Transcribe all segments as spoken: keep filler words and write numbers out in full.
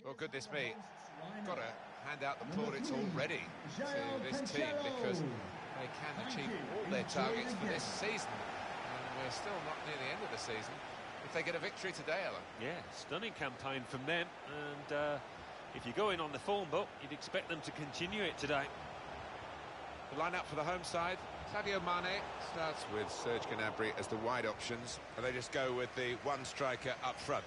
Well, goodness me, got to hand out the plaudits already to this team because they can achieve all their targets for this season, and we're still not near the end of the season if they get a victory today, Alan. Yeah, stunning campaign from them, and uh, if you go in on the form book, you'd expect them to continue it today. The line-up for the home side: Sadio Mane starts with Serge Gnabry as the wide options, and they just go with the one striker up front.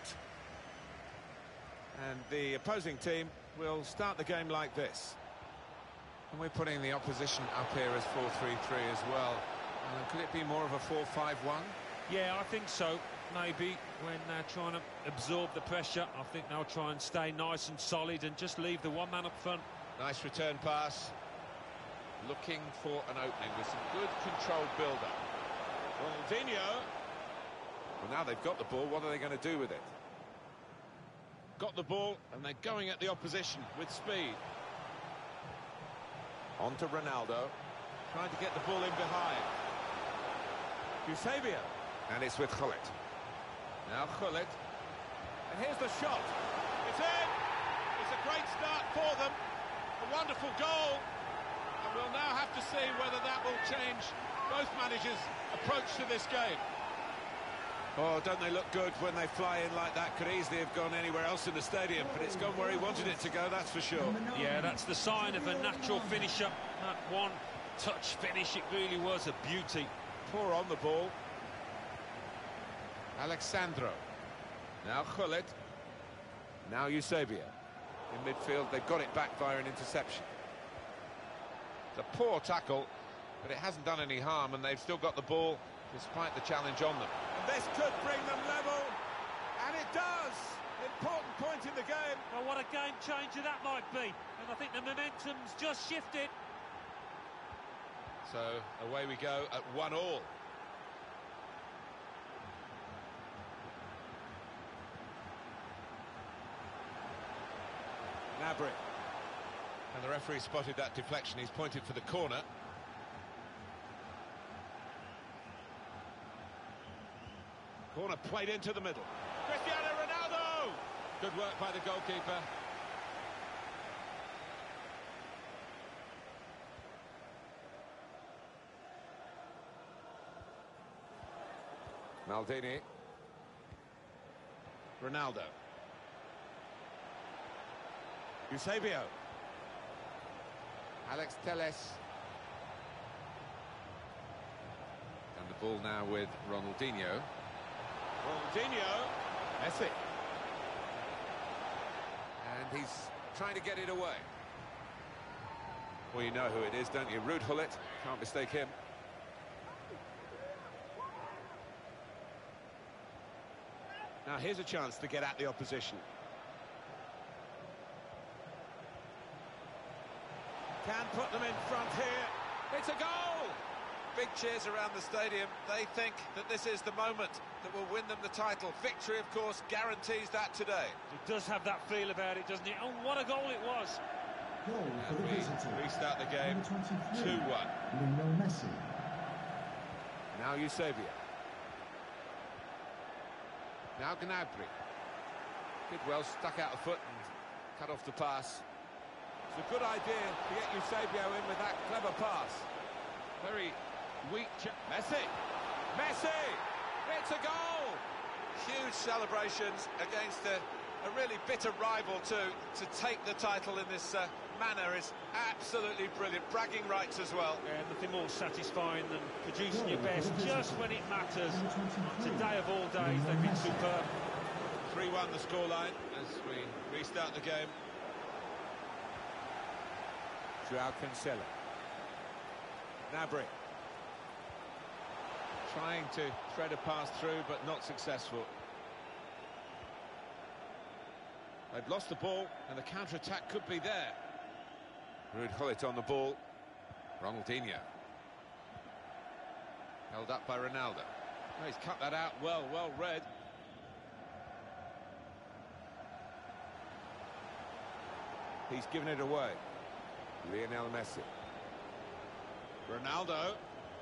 And the opposing team will start the game like this. And we're putting the opposition up here as four three three as well. And could it be more of a four five one? Yeah, I think so. Maybe when they're trying to absorb the pressure, I think they'll try and stay nice and solid and just leave the one man up front. Nice return pass. Looking for an opening with some good controlled build-up. Ronaldinho. Well, now they've got the ball, what are they going to do with it? Got the ball, and they're going at the opposition with speed. On to Ronaldo. Trying to get the ball in behind. Eusebio. And it's with Gullit. Now Gullit. And here's the shot. It's in! It's a great start for them. A wonderful goal. And we'll now have to see whether that will change both managers' approach to this game. Oh, don't they look good when they fly in like that? Could easily have gone anywhere else in the stadium, but it's gone where he wanted it to go, that's for sure. Yeah, that's the sign of a natural finisher. That one touch finish, it really was a beauty. Poor on the ball. Alexandro. Now Gullit. Now Eusebio. In midfield, they've got it back via an interception. It's a poor tackle, but it hasn't done any harm, and they've still got the ball despite the challenge on them. And this could bring them level, and it does! Important point in the game. Well, what a game changer that might be, and I think the momentum's just shifted. So, away we go at one all. Gnabry. And the referee spotted that deflection, he's pointed for the corner. Corner played into the middle. Cristiano Ronaldo! Good work by the goalkeeper. Maldini. Ronaldo. Eusebio. Alex Telles. And the ball now with Ronaldinho. Ronaldinho. Messi. And he's trying to get it away. Well, you know who it is, don't you? Ruud Gullit. Can't mistake him. Now here's a chance to get at the opposition. Can put them in front here. It's a goal! Big cheers around the stadium. They think that this is the moment that will win them the title. Victory, of course, guarantees that today. It does have that feel about it, doesn't it? Oh, what a goal it was. Goal for the visitor. We restart the game two one. Messi. Now Eusebio. Now Gnabry. Did well, stuck out a foot and cut off the pass. It's a good idea to get Eusebio in with that clever pass. Very weak... Messi! Messi! It's a goal! Huge celebrations against a, a really bitter rival too. To take the title in this uh, manner is absolutely brilliant. Bragging rights as well. Yeah, nothing more satisfying than producing your best just when it matters. Today of all days, they've been superb. three one the scoreline as we restart the game. Joao Cancelo. Gnabry. Trying to thread a pass through, but not successful. They've lost the ball, and the counter-attack could be there. Ruud Gullit on the ball. Ronaldinho. Held up by Ronaldo. Oh, he's cut that out well, well read. He's given it away. Lionel Messi. Ronaldo.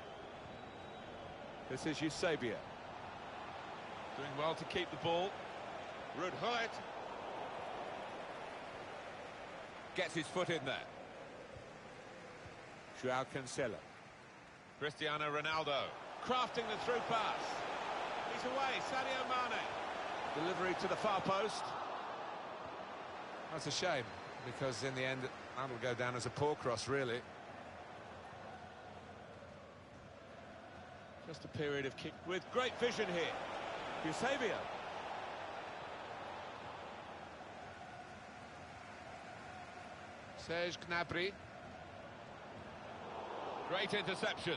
This is Eusebio. Doing well to keep the ball. Ruud Gullit. gets his foot in there. Joao Cancelo. Cristiano Ronaldo. Crafting the through pass. He's away, Sadio Mane. Delivery to the far post. That's a shame, because in the end, that'll go down as a poor cross, really. Just a period of kick with great vision here. Eusebio. Serge Gnabry. Great interception.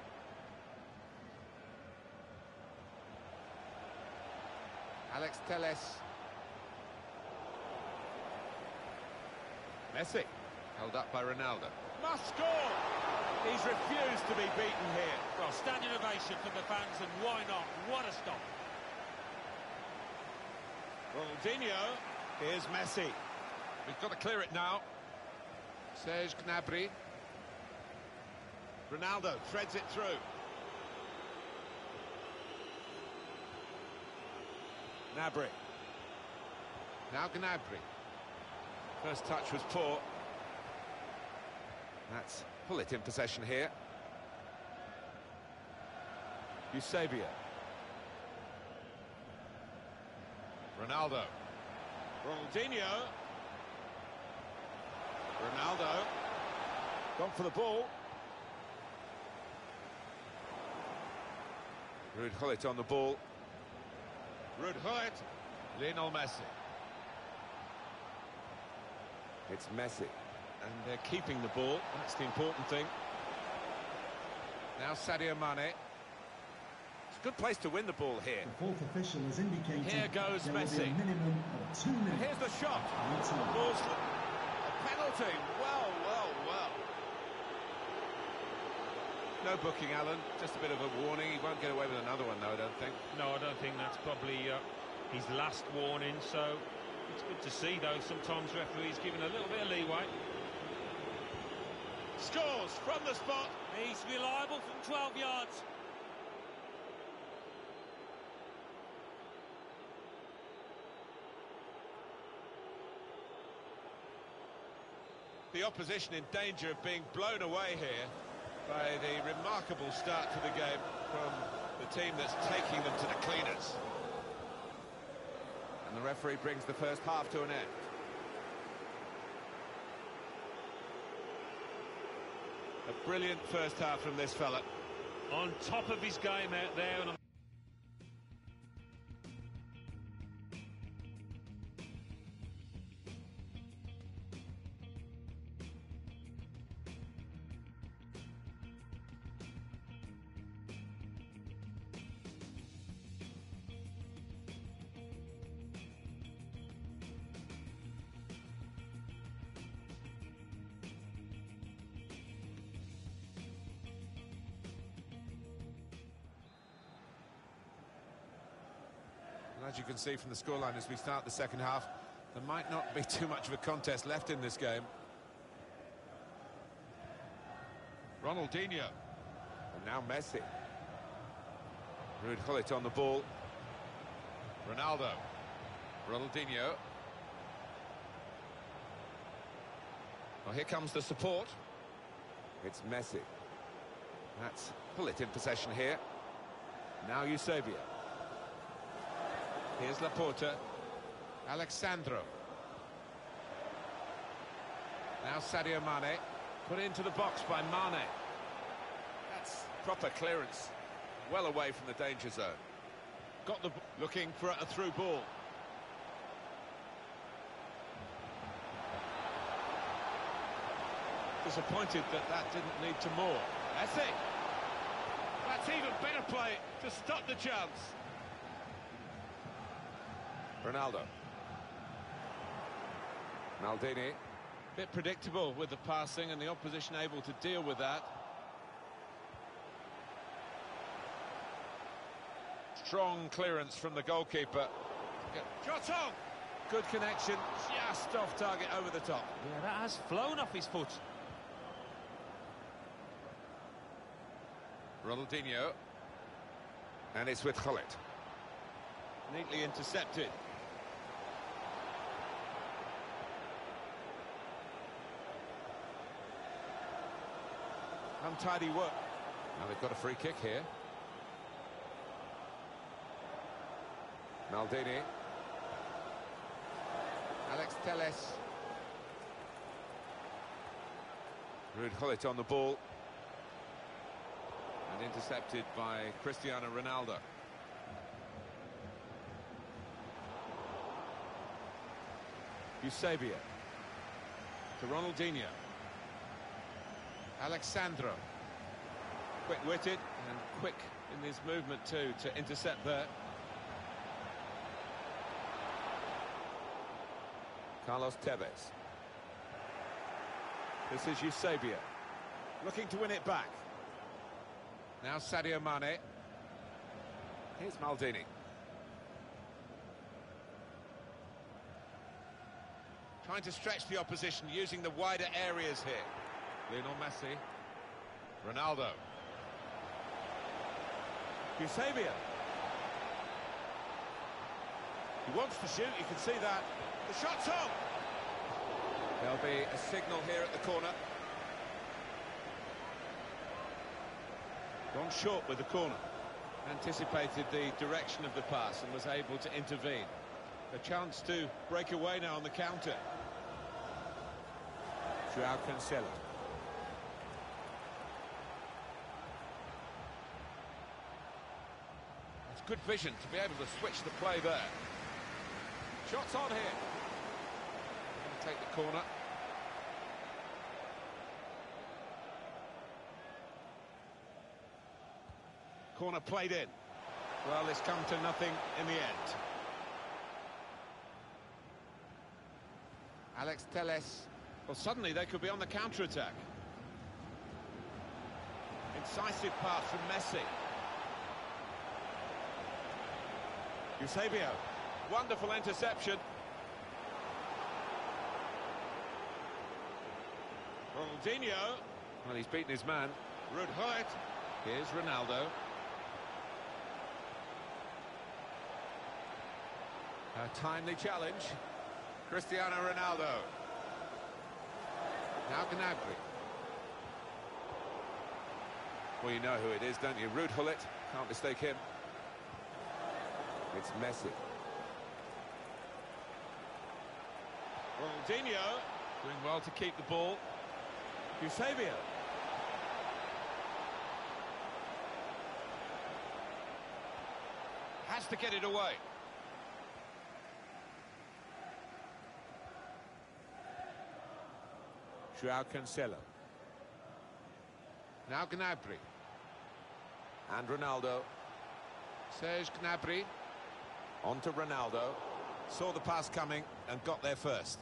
Alex Telles. Messi. Held up by Ronaldo. Must score! He's refused to be beaten here. Well, standing ovation from the fans, and why not? What a stop. Ronaldinho. Here's Messi. We've got to clear it now. Serge Gnabry. Ronaldo threads it through. Gnabry. Now Gnabry. First touch was poor. That's pull it in possession here. Eusebio. Ronaldo. Ronaldinho. Ronaldo. Gone for the ball. Ruud Gullit on the ball. Ruud Gullit. Lionel Messi. It's Messi. And they're keeping the ball. That's the important thing. Now Sadio Mane. It's a good place to win the ball here. The fourth official has indicated Here goes there will be Messi. a minimum of two minutes. Here's the shot. Time. Ball's a penalty. Well, well, well. No booking, Alan. Just a bit of a warning. He won't get away with another one, though, I don't think. No, I don't think that's probably uh, his last warning, so it's good to see, though. Sometimes referees giving a little bit of leeway. Scores from the spot. He's reliable from twelve yards. The opposition in danger of being blown away here by the remarkable start to the game from the team that's taking them to the cleaners. And the referee brings the first half to an end. A brilliant first half from this fella. On top of his game out there. And as you can see from the scoreline as we start the second half, there might not be too much of a contest left in this game. Ronaldinho. And now Messi. Ruud Gullit on the ball. Ronaldo. Ronaldinho. Well, here comes the support. It's Messi. That's pull it in possession here. Now Eusebio. Here's Laporta. Alexandro. Now Sadio Mane. Put into the box by Mane. That's proper clearance. Well away from the danger zone. Got the... looking for a through ball. Disappointed that that didn't lead to more. Messi. That's even better play to stop the chance. Ronaldo. Maldini. Bit predictable with the passing and the opposition able to deal with that. Strong clearance from the goalkeeper. Shot on! Good connection, just off target over the top. yeah, that has flown off his foot. Ronaldinho. And it's with Gullit. Neatly intercepted. Untidy work. Now they've got a free kick here. Maldini. Alex Telles. Ruud Gullit on the ball. And intercepted by Cristiano Ronaldo. Eusebio. To Ronaldinho. Alexandro. Quick-witted and quick in his movement too to intercept there. Carlos Tevez. This is Eusebio. Looking to win it back. Now Sadio Mane. Here's Maldini. Trying to stretch the opposition, using the wider areas here. Lionel Messi. Ronaldo. Eusebio. He wants to shoot, you can see that. The shot's on! There'll be a signal here at the corner. Gone short with the corner. Anticipated the direction of the pass and was able to intervene. A chance to break away now on the counter. Joao Cancelo. It's good vision to be able to switch the play there. Shots on here. Take the corner. Corner played in. Well, it's come to nothing in the end. Alex Telles. Well, suddenly they could be on the counter-attack. Incisive pass from Messi. Eusebio. Wonderful interception. Ronaldinho. Well, he's beaten his man. Ruud Gullit. Here's Ronaldo. A timely challenge. Cristiano Ronaldo. Now Gnabry. Well, you know who it is, don't you? Ruud Gullit. Can't mistake him. It's Messi. Ronaldinho. Doing well to keep the ball. Eusebio. Has to get it away. Joao Cancelo. Now Gnabry. And Ronaldo. Serge Gnabry. On to Ronaldo. Saw the pass coming and got there first.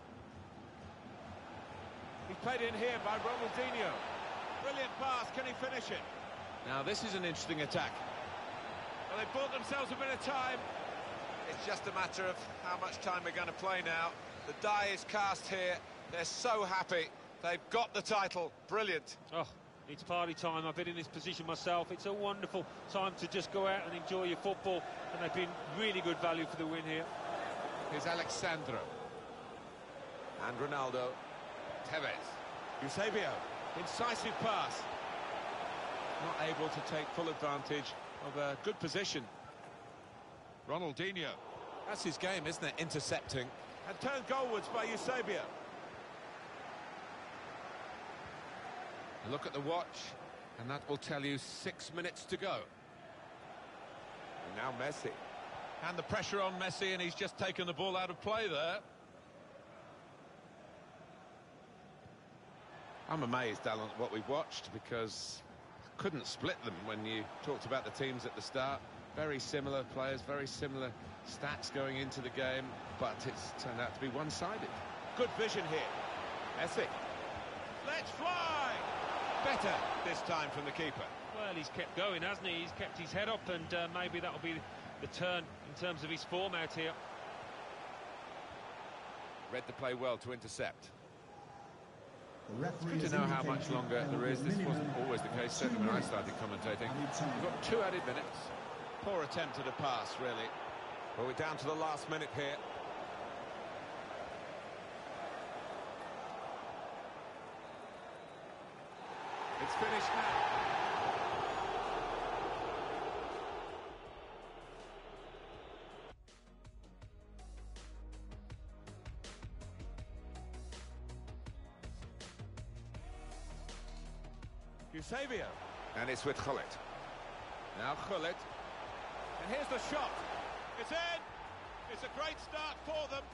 He's played in here by Ronaldinho. Brilliant pass, can he finish it? Now this is an interesting attack. Well, they bought themselves a bit of time. It's just a matter of how much time we're going to play now. The die is cast here. They're so happy. They've got the title. Brilliant. Oh, it's party time. I've been in this position myself. It's a wonderful time to just go out and enjoy your football. And they've been really good value for the win here. Here's Alexandro. And Ronaldo. Tevez. Eusebio. Incisive pass. Not able to take full advantage of a good position. Ronaldinho. That's his game, isn't it? Intercepting. And turned goalwards by Eusebio. Look at the watch, and that will tell you six minutes to go. And now Messi. And the pressure on Messi, and he's just taken the ball out of play there. I'm amazed, Alan, at what we've watched, because I couldn't split them when you talked about the teams at the start. Very similar players, very similar stats going into the game, but it's turned out to be one-sided. Good vision here. Messi. Let's fly! Better this time from the keeper. Well, he's kept going, hasn't he? He's kept his head up, and uh, maybe that'll be the turn in terms of his form out here. Read the play well to intercept. It's good to know how much longer there is. This wasn't always the case, certainly when I started commentating. We've got two added minutes. Poor attempt at a pass, really. Well, we're down to the last minute here. It's finished now. Eusebio. And it's with Gullit. Now Gullit. And here's the shot. It's in. It's a great start for them.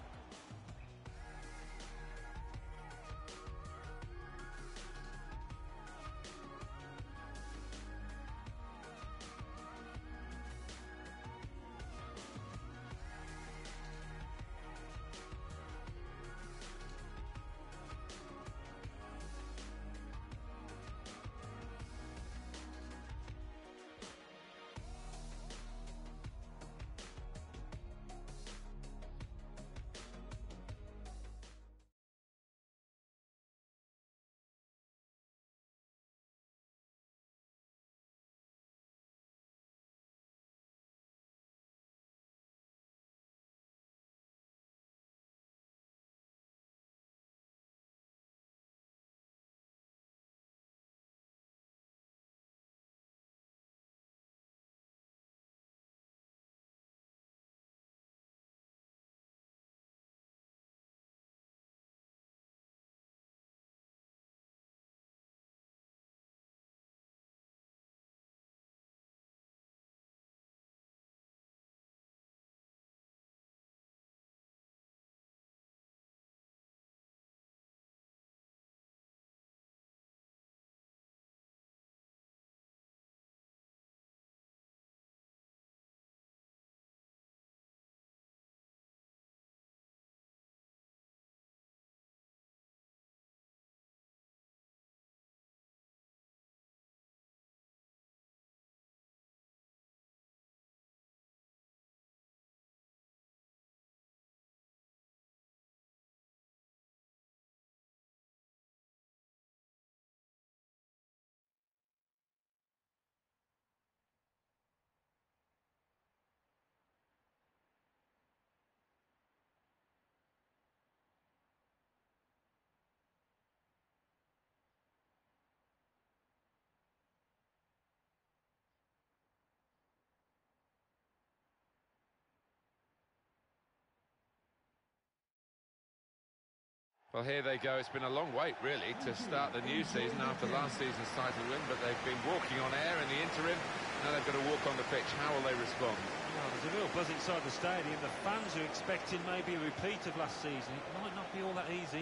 Well, here they go. It's been a long wait, really, to start the new season after last season's title win, but they've been walking on air in the interim. Now they've got to walk on the pitch. How will they respond? Well, there's a real buzz inside the stadium. The fans are expecting maybe a repeat of last season. It might not be all that easy.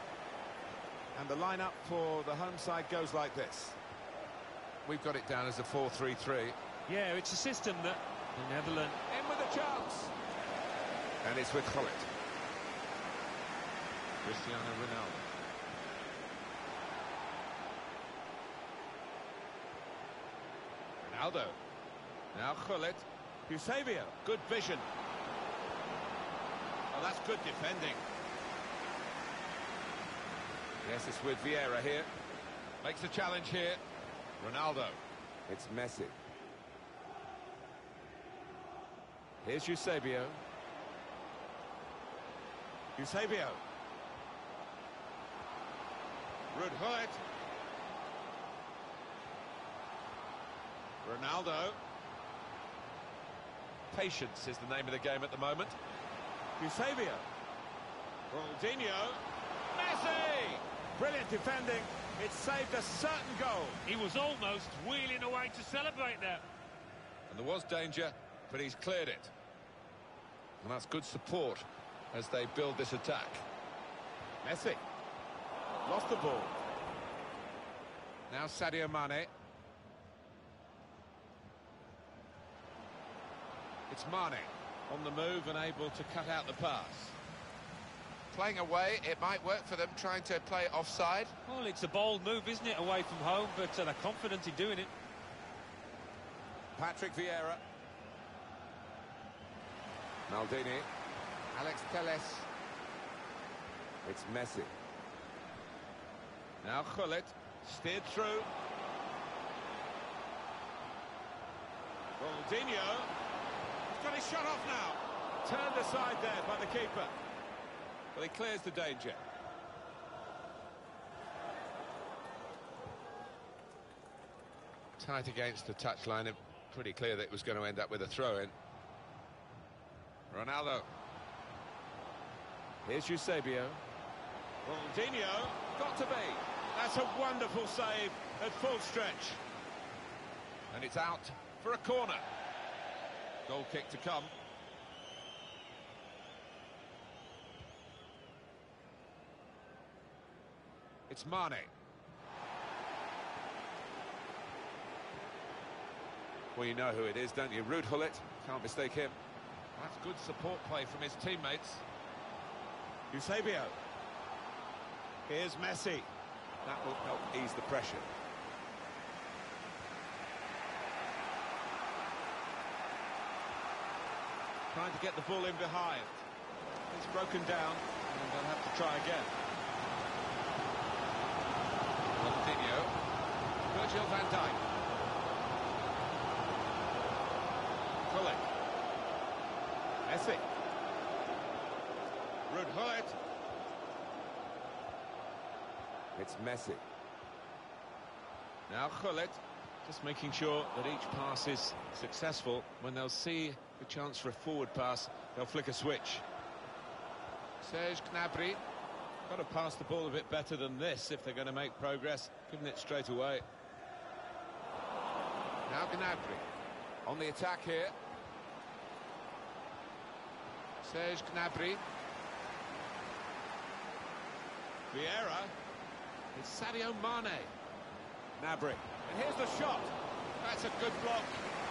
And the lineup for the home side goes like this. We've got it down as a four three three. Yeah, it's a system that the Netherlands... In with a chance. And it's with Gullit. Cristiano Ronaldo. Ronaldo. Now Gullit. Eusebio. Good vision. Oh, that's good defending. Yes, it's with Vieira here. Makes the challenge here. Ronaldo. It's Messi. Here's Eusebio. Eusebio. Ruud Gullit. Ronaldo. Patience is the name of the game at the moment. Eusebio. Ronaldinho. Messi! Brilliant defending. It saved a certain goal. He was almost wheeling away to celebrate there. And there was danger, but he's cleared it. And that's good support as they build this attack. Messi. Lost the ball. Now Sadio Mane. It's Mane on the move and able to cut out the pass. Playing away, it might work for them, trying to play offside. Well, it's a bold move, isn't it, away from home, but uh, they're confident in doing it. Patrick Vieira. Maldini. Alex Telles. It's Messi. Now Gullit. Steered through. Ronaldinho. He's got his shot off now. Turned aside there by the keeper. But he clears the danger. Tight against the touchline, and pretty clear that it was going to end up with a throw-in. Ronaldo. Here's Eusebio. Ronaldinho, got to be. That's a wonderful save at full stretch. And it's out for a corner. Goal kick to come. It's Mane. Well, you know who it is, don't you? Ruud Gullit, can't mistake him. That's good support play from his teammates. Eusebio. Here's Messi. That will help ease the pressure. Trying to get the ball in behind. It's broken down, and they'll have to try again. Ronaldinho. Virgil van Dijk. Gullit. Messi. Ruud Gullit. It's Messi. Now Gullit, just making sure that each pass is successful. When they'll see the chance for a forward pass, they'll flick a switch. Serge Gnabry. Got to pass the ball a bit better than this if they're going to make progress, giving it straight away. Now Gnabry on the attack here. Serge Gnabry. Vieira. It's Sadio Mane. Gnabry. And here's the shot. That's a good block.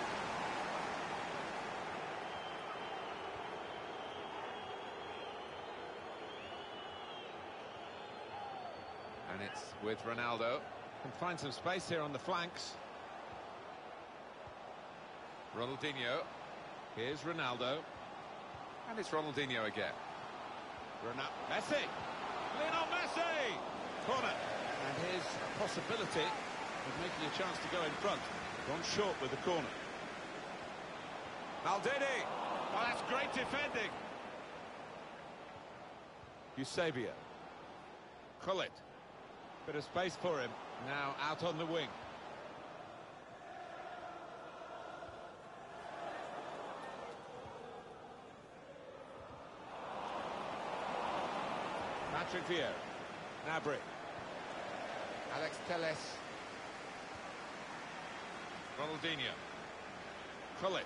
And it's with Ronaldo. Can find some space here on the flanks. Ronaldinho. Here's Ronaldo. And it's Ronaldinho again. Ronaldo. Messi. Lionel Messi. Corner. And here's a possibility of making a chance to go in front. Gone short with the corner. Maldini. Oh, that's great defending. Eusebio. Gullit. Bit of space for him. Now out on the wing. Patrick Vieira. Gnabry. Alex Telles. Ronaldinho. Gullit.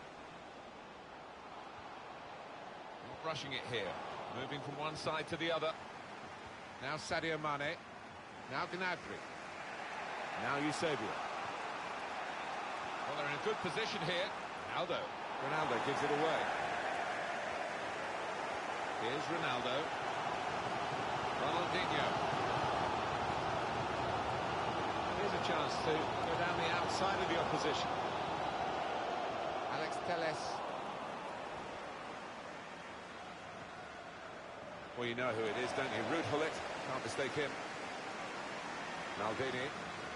Not rushing it here. Moving from one side to the other. Now Sadio Mane. Now Gnabry. Now Eusebio. Well, they're in a good position here. Ronaldo. Ronaldo gives it away. Here's Ronaldo. Ronaldinho. Here's a chance to go down the outside of the opposition. Alex Telles. Well, you know who it is, don't you? Ruud Gullit. Can't mistake him. Maldini.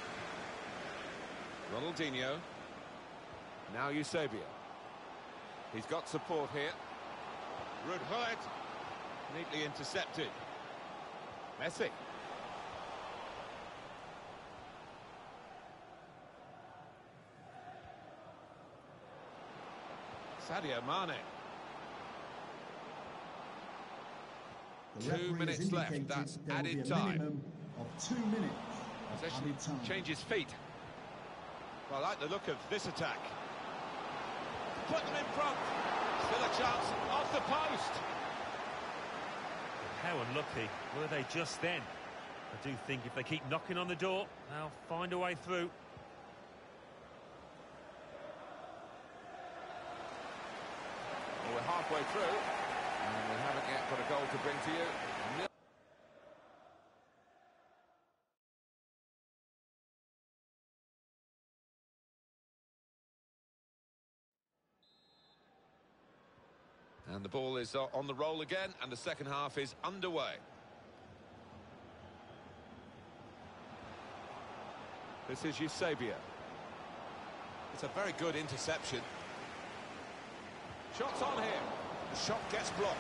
Ronaldinho. Now Eusebio. He's got support here. Ruud Gullit. Neatly intercepted. Messi. Sadio Mane. Two minutes left, that's added time. Of two minutes of Possession added time. changes feet. Well, I like the look of this attack. Put them in front. Still a chance off the post. How unlucky were they just then? I do think if they keep knocking on the door, they'll find a way through. Well, we're halfway through, and we haven't yet got a goal to bring to you. Nil And the ball is uh, on the roll again, and the second half is underway. This is Eusebio. It's a very good interception. Shots on here. The shot gets blocked.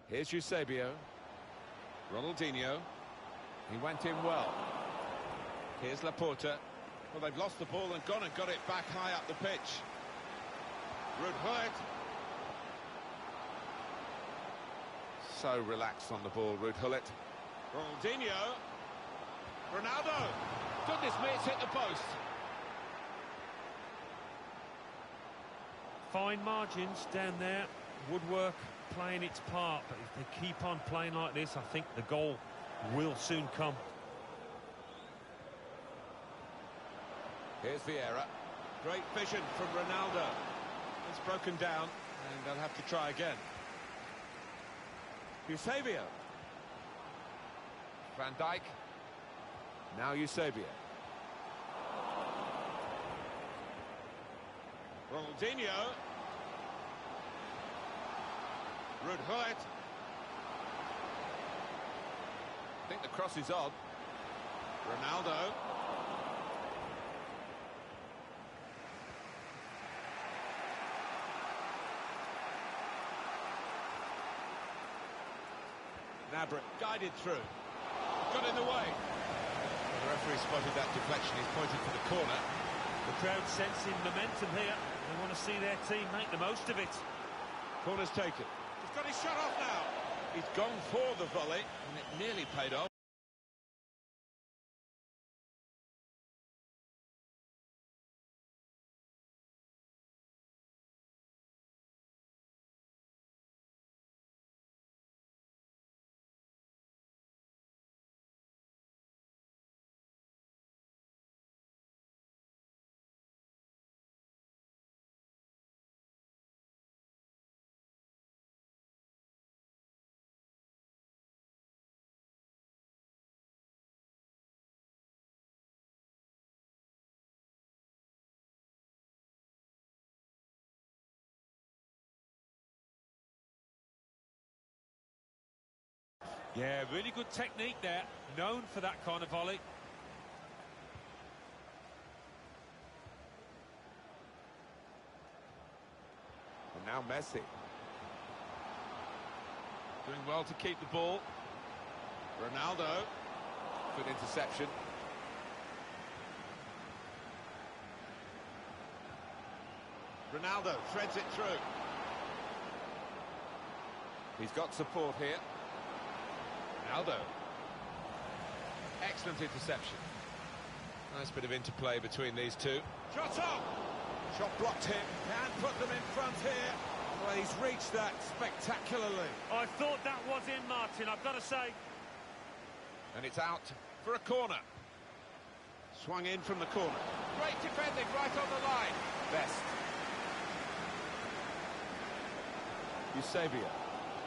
Here's Eusebio. Ronaldinho. He went in well. Here's Laporta. Well, they've lost the ball and gone and got it back high up the pitch. Ruud Gullit. So relaxed on the ball, Ruud Gullit. Ronaldinho. Ronaldo. Goodness me, it's hit the post. Fine margins down there. Woodwork playing its part, but if they keep on playing like this, I think the goal will soon come. Here's Vieira. Great vision from Ronaldo. It's broken down, and they'll have to try again. Eusebio. Van Dijk. Now Eusebio. Ronaldinho. Ruud Gullit. I think the cross is on. Ronaldo. Gnabry guided through. Got in the way. Well, the referee spotted that deflection. He's pointed for the corner. The crowd sensing momentum here. They want to see their team make the most of it. Corner's taken. He's got his shot off now. He's gone for the volley, and it nearly paid off. Yeah, really good technique there. Known for that kind of volley. And now Messi. Doing well to keep the ball. Ronaldo. Good interception. Ronaldo threads it through. He's got support here. Ronaldo. Excellent interception. Nice bit of interplay between these two. Shot up! Shot blocked him. Can put them in front here. Well, he's reached that spectacularly. I thought that was in, Martin, I've got to say. And it's out for a corner. Swung in from the corner. Great defending right on the line. Best. Eusebio.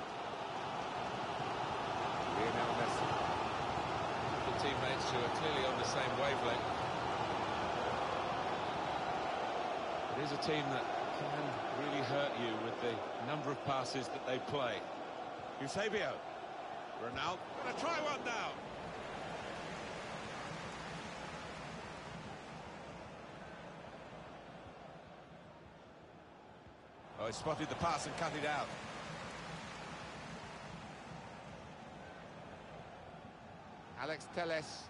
Lionel Messi. The teammates who are clearly on the same wavelength. It is a team that can really hurt you with the number of passes that they play. Eusebio. Ronaldo. Gonna try one now. Oh, he spotted the pass and cut it out. Alex Telles.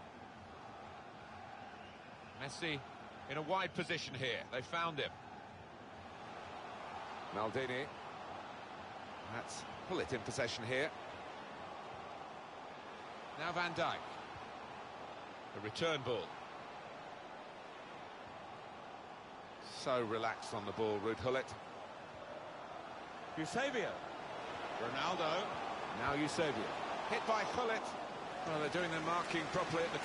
Messi in a wide position here. They found him. Maldini. That's Gullit in possession here. Now Van Dijk. A return ball. So relaxed on the ball, Ruud Gullit. Eusebio. Ronaldo. Now Eusebio. Hit by Gullit. Well, they're doing their marking properly at the...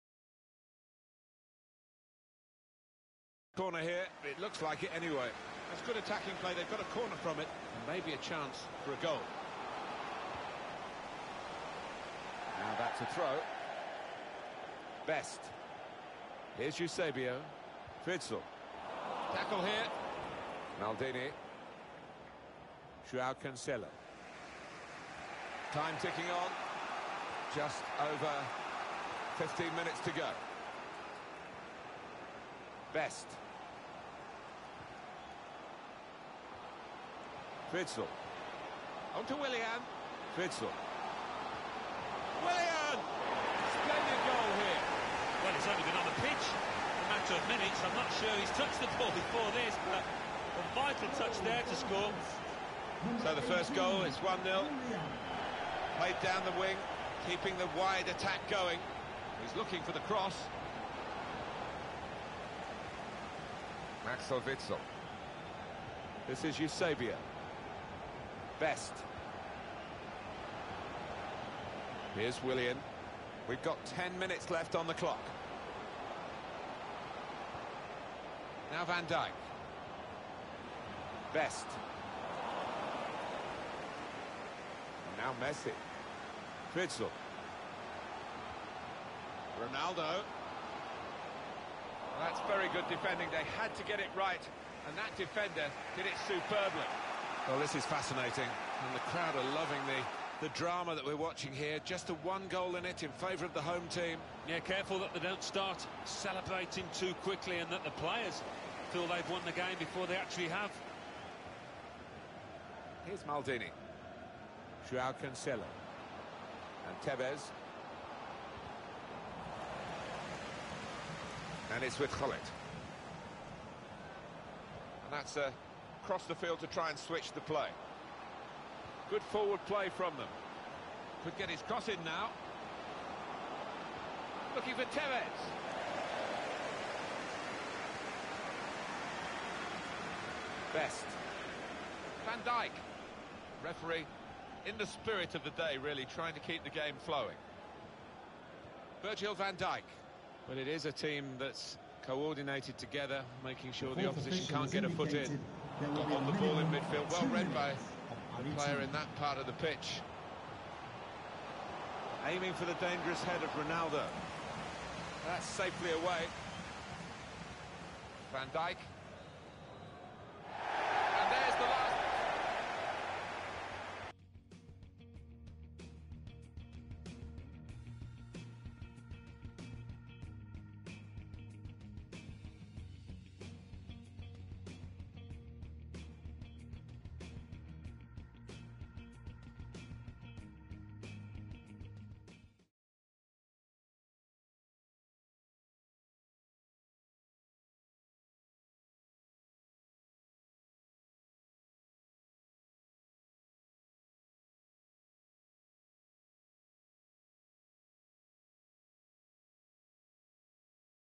Corner here, it looks like it anyway. That's good attacking play. They've got a corner from it, and maybe a chance for a goal. Now that's a throw. Best. Here's Eusebio. Fritzl. Tackle here. Maldini. Joao Cancelo. Time ticking on. Just over fifteen minutes to go. Best. Fritzl. On to Willian. Fritzl. Willian! Splendid goal here. Well, he's only been on the pitch a matter of minutes. I'm not sure he's touched the ball before this, but a vital touch there to score. So the first goal is one nil. Played down the wing, keeping the wide attack going. He's looking for the cross. Axel Witsel. This is Eusebio. Best. Here's Willian. We've got ten minutes left on the clock. Now Van Dijk. Best. Now Messi. Fritzl. Ronaldo. Well, that's very good defending. They had to get it right, and that defender did it superbly. Well, this is fascinating, and the crowd are loving the, the drama that we're watching here. Just a one goal in it in favour of the home team. Yeah, careful that they don't start celebrating too quickly and that the players feel they've won the game before they actually have. Here's Maldini. Joao Cancelo. And Tevez. And it's with Gullit. And that's uh, across the field to try and switch the play. Good forward play from them. Could get his cross in now. Looking for Tevez. Best. Van Dijk. Referee in the spirit of the day, really trying to keep the game flowing. Virgil van Dijk. Well, it is a team that's coordinated together, making sure the opposition can't get a foot in. Got on the ball in midfield, well read by the player in that part of the pitch. Aiming for the dangerous head of Ronaldo. That's safely away. Van Dijk.